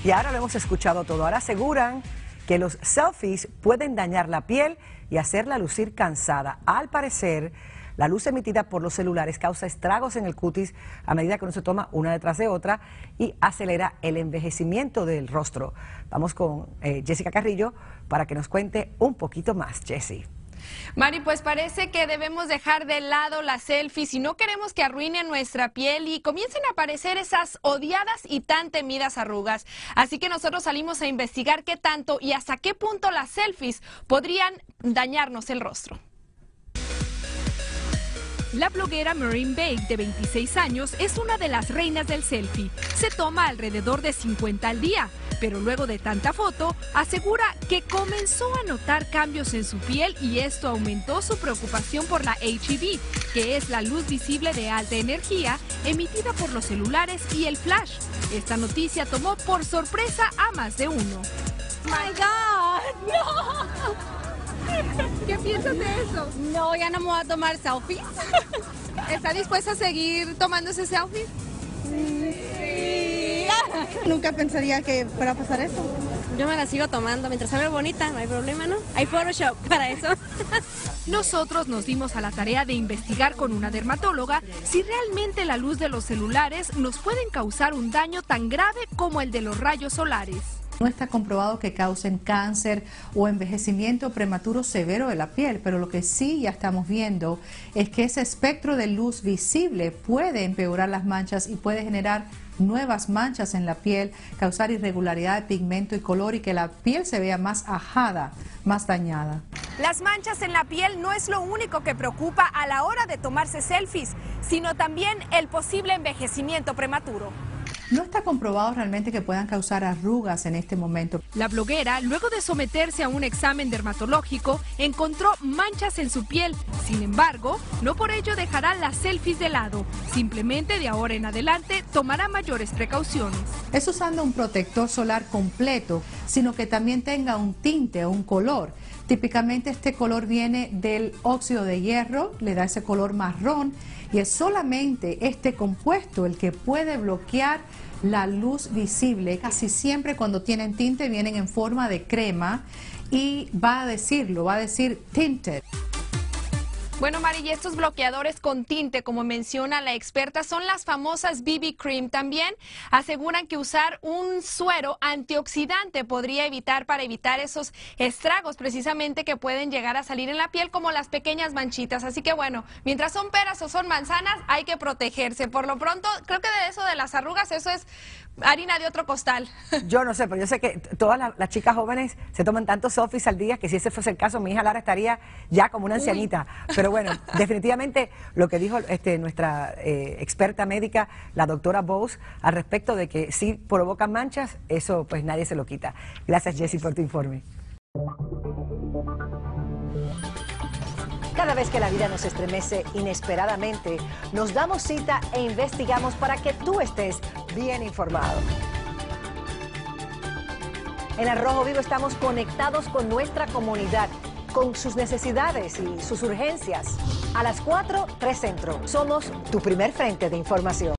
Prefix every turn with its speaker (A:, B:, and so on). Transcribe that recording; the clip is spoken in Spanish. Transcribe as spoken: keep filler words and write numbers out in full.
A: Y ahora lo hemos escuchado todo. Ahora aseguran que los selfies pueden dañar la piel y hacerla lucir cansada. Al parecer, la luz emitida por los celulares causa estragos en el cutis a medida que uno se toma una detrás de otra y acelera el envejecimiento del rostro. Vamos con eh, Jessica Carrillo para que nos cuente un poquito más. Jessie.
B: Mari, pues parece que debemos dejar de lado las selfies y no queremos que arruinen nuestra piel y comiencen a aparecer esas odiadas y tan temidas arrugas. Así que nosotros salimos a investigar qué tanto y hasta qué punto las selfies podrían dañarnos el rostro.
C: La bloguera Marine Bake, de veintiséis años, es una de las reinas del selfie. Se toma alrededor de cincuenta al día, pero luego de tanta foto, asegura que comenzó a notar cambios en su piel y esto aumentó su preocupación por la H E V, que es la luz visible de alta energía emitida por los celulares y el flash. Esta noticia tomó por sorpresa a más de uno.
D: ¡My God! ¡No!
C: ¿Qué piensas de eso?
D: No, ya no me voy a tomar selfies.
C: ¿Está dispuesta a seguir tomándose selfies?
D: Sí. Nunca pensaría que fuera a pasar eso. Yo me la sigo tomando mientras se ve bonita, no hay problema, ¿no? Hay Photoshop para eso.
C: Nosotros nos dimos a la tarea de investigar con una dermatóloga si realmente la luz de los celulares nos pueden causar un daño tan grave como el de los rayos solares.
E: No está comprobado que causen cáncer o envejecimiento prematuro severo de la piel, pero lo que sí ya estamos viendo es que ese espectro de luz visible puede empeorar las manchas y puede generar nuevas manchas en la piel, causar irregularidad de pigmento y color y que la piel se vea más ajada, más dañada.
B: Las manchas en la piel no es lo único que preocupa a la hora de tomarse selfies, sino también el posible envejecimiento prematuro.
E: No está comprobado realmente que puedan causar arrugas en este momento.
C: La bloguera, luego de someterse a un examen dermatológico, encontró manchas en su piel. Sin embargo, no por ello dejará las selfies de lado. Simplemente de ahora en adelante tomará mayores precauciones.
E: Es usando un protector solar completo, sino que también tenga un tinte o un color. Típicamente este color viene del óxido de hierro, le da ese color marrón y es solamente este compuesto el que puede bloquear la luz visible. Casi siempre cuando tienen tinte vienen en forma de crema y va a decirlo, va a decir tinted.
B: Bueno, Mari, y estos bloqueadores con tinte, como menciona la experta, son las famosas B B Cream. También aseguran que usar un suero antioxidante podría evitar para evitar esos estragos precisamente que pueden llegar a salir en la piel como las pequeñas manchitas. Así que bueno, mientras son peras o son manzanas, hay que protegerse. Por lo pronto, creo que de eso de las arrugas, eso es harina de otro costal.
A: Yo no sé, pero yo sé que todas las, las chicas jóvenes se toman tantos selfies al día que si ese fuese el caso, mi hija Lara estaría ya como una ancianita. Uy. Pero bueno, definitivamente lo que dijo este, nuestra eh, experta médica, la doctora Bose, al respecto de que sí provocan manchas, eso pues nadie se lo quita. Gracias, Jessie, por tu informe.
F: Cada vez que la vida nos estremece inesperadamente, nos damos cita e investigamos para que tú estés bien informado. En Al Rojo Vivo estamos conectados con nuestra comunidad, con sus necesidades y sus urgencias. A las cuatro, tres Centro. Somos tu primer frente de información.